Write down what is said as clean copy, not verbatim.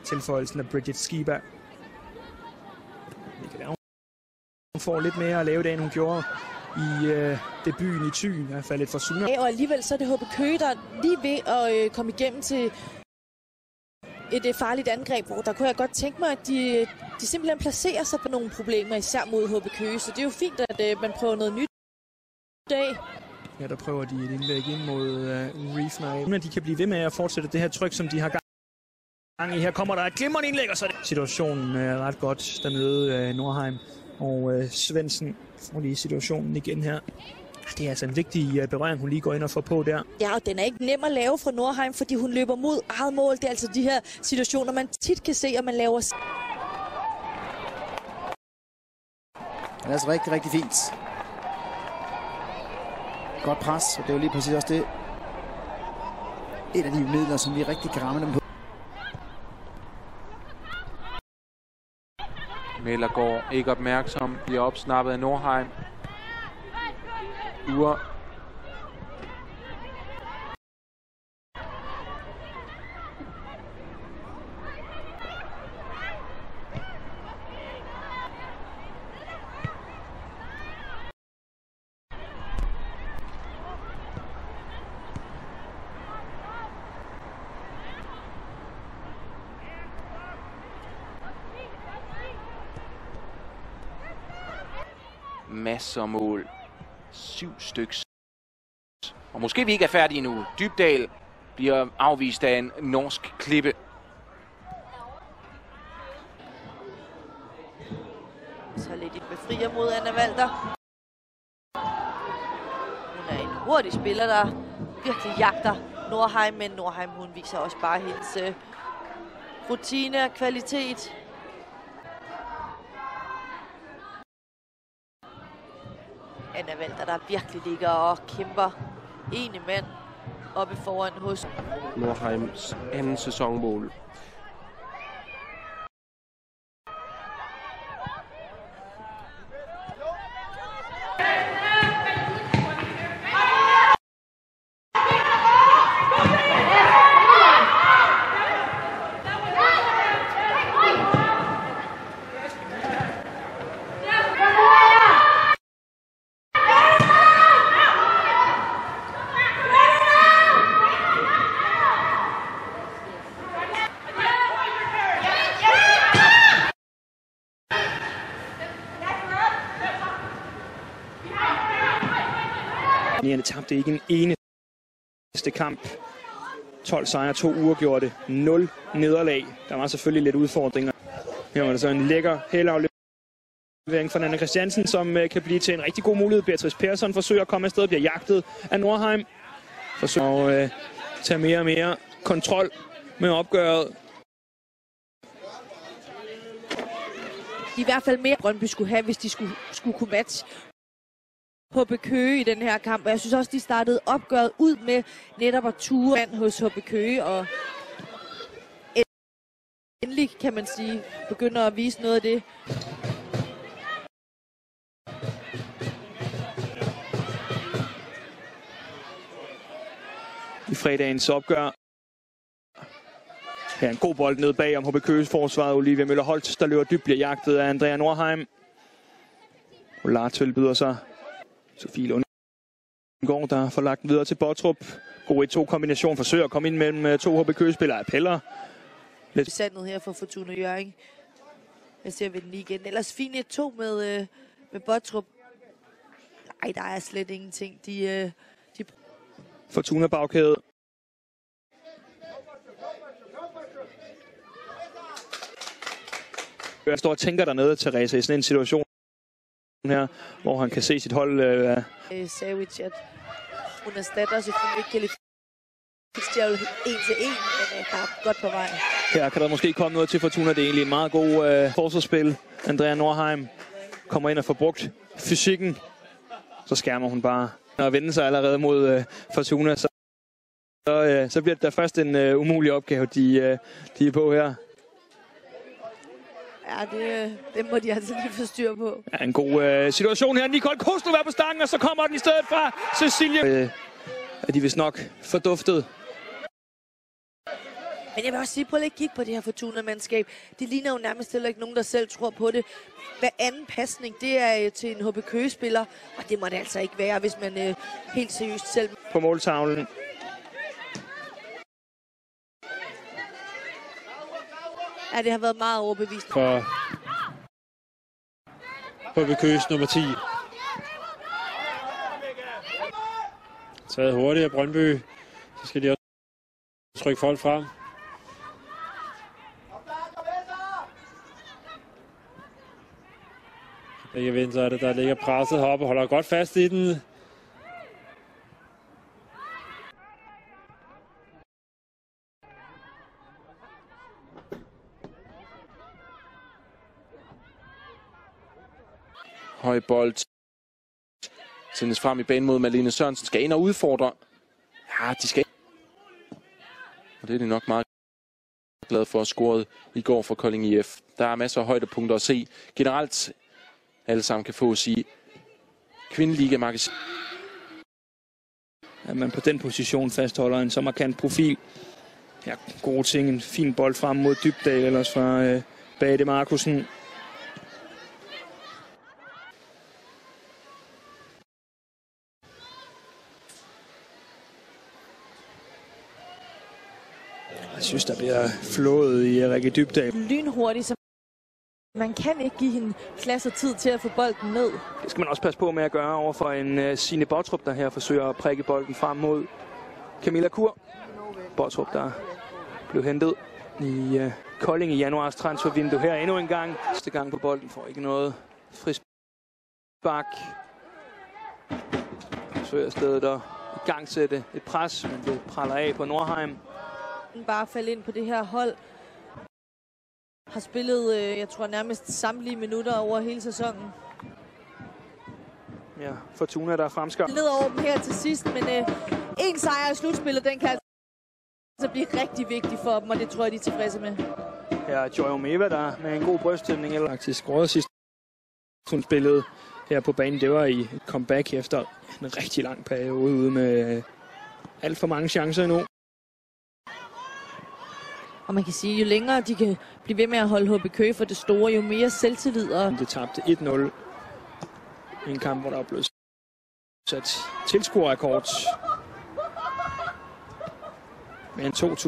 tilføjelsen af Bridget Skiba. Hun får lidt mere at lave det, end hun gjorde i debuten i Thy, i hvert fald lidt for Suna. Og alligevel så er det HB Køge, der er lige ved at komme igennem til et farligt angreb, hvor der kunne jeg godt tænke mig, at de simpelthen placerer sig på nogle problemer, især mod HB Køge. Så det er jo fint, at man prøver noget nyt i dag. Ja, der prøver de et indlæg ind mod Reefner. De kan blive ved med at fortsætte det her tryk, som de har gang i. Her kommer der et glimrende indlæg, og så er det. Situationen er ret godt dernede, Norheim. Og Svendsen får lige situationen igen her. Det er altså en vigtig berøring, hun lige går ind og får på der. Ja, og den er ikke nem at lave for Norheim, fordi hun løber mod eget mål. Det er altså de her situationer, man tit kan se, at man laver. Det er altså rigtig, rigtig fint. Godt pres, og det er jo lige præcis også det. Et af de midler, som vi rigtig kan ramme dem på. Mellergaard ikke opmærksom, bliver opsnappet af Norheim. Ure. Masser af mål. 7 styks. Og måske vi ikke er færdige nu. Dybdahl bliver afvist af en norsk klippe. Så lidt et befrier mod Anna Walter. Hun er en hurtig spiller, der virkelig jagter Norheim, men Norheim hun viser også bare hendes rutine og kvalitet. Anna Walter, der virkelig ligger og kæmper ene mand oppe foran hos Norheims anden sæsonmål. Nierne tabte ikke en eneste kamp. 12 sejre, 2 uafgjorte, 0 nederlag. Der var selvfølgelig lidt udfordringer. Her var der så en lækker hælaflevering fra Anna Christiansen, som kan blive til en rigtig god mulighed. Beatrice Persson forsøger at komme afsted, bliver jagtet af Norheim. Forsøger at tage mere og mere kontrol med opgøret. I hvert fald mere Brøndby skulle have, hvis de skulle kunne matche HB Køge i den her kamp. Og jeg synes også, de startede opgøret ud med netop at ture vand hos HB Køge. Og endelig, kan man sige, begynder at vise noget af det. I fredagens opgør. Her en god bold ned bag om HB Køges forsvaret. Olivia Møller Holt, der løber dybt, bliver jagtet af Andrea Norheim. Olartøl byder sig. Sofie Lundgaard, der får lagt videre til Bottrup. God 1-2-kombination, forsøger at komme ind mellem 2 HB Køge-spillere. Appeller. Sandet her for Fortuna Hjørring. Jeg ser vi den lige igen. Ellers fint 1-2 med Bottrup. Nej, der er slet ingenting. Fortuna bagkæde. Jeg står og tænker dernede, Therese, i sådan en situation her, hvor han kan se sit hold. Savic, at hun erstatter selvfølgelig ikke Kelly Fitzgerald 1-1, men der er godt på vej. Her kan der måske komme noget til Fortuna. Det er egentlig en meget god forsvarsspil. Andrea Norheim kommer ind og får brugt fysikken. Så skærmer hun bare og vender sig allerede mod Fortuna. Så bliver det da først en umulig opgave, de er på her. Ja, det må de altså lige få styr på. Ja, en god situation her. Nicole Kostrup er på stangen, og så kommer den i stedet fra Cecilie. Er de vist nok forduftet. Men jeg vil også sige, prøv lige at kigge på det her Fortuna-mandskab. Det ligner jo nærmest heller ikke nogen, der selv tror på det. Hver anden pasning, det er til en HB Køge-spiller, og det må det altså ikke være, hvis man helt seriøst selv... På måltavlen. Ja, det har været meget overbevist. For HB Køges nummer 10. Taget hurtigt af Brøndby. Så skal de også trykke folk frem. Ikke venter det, der ligger presset heroppe og holder godt fast i den. Høj bold. Sendes frem i banen mod Malene Sørensen. Skal ind og udfordre. Ja, de skal. Og det er de nok meget glad for at score i går for Kolding IF. Der er masser af højdepunkter at se. Generelt alle sammen kan få at sige Kvindeliga-magasin. At man på den position fastholder en så markant profil. Ja, gode ting. En fin bold frem mod Dybdahl, ellers fra Bade Markusen. Jeg synes, der bliver flået i Rikke Dybdahl. Lynhurtigt, så man kan ikke give hende plads og tid til at få bolden ned. Det skal man også passe på med at gøre over for en Signe Bottrup, der her forsøger at prikke bolden frem mod Camilla Kur. Bottrup, der blev hentet i Kolding i januars transfervindue her endnu en gang. Næste gang på bolden får ikke noget frispark. Forsøger stedet at igangsætte et pres, men det praller af på Nordheim. Bare falde ind på det her hold. Har spillet, jeg tror nærmest samtlige minutter over hele sæsonen. Ja, Fortuna, der er fremskab. Ned over dem her til sidst, men en sejr i slutspillet, den kan altså blive rigtig vigtig for dem, og det tror jeg, de er tilfredse med. Ja, Joy Omeva, der med en god bryststemning, eller faktisk råd sidst hun spillede her på banen. Det var i et comeback efter en rigtig lang periode ude med alt for mange chancer endnu. Og man kan sige, jo længere de kan blive ved med at holde HB Køge for det store, jo mere selvtillid. Og det tabte 1-0 i en kamp, hvor der er blevet sat tilskuerrekord. Med en 2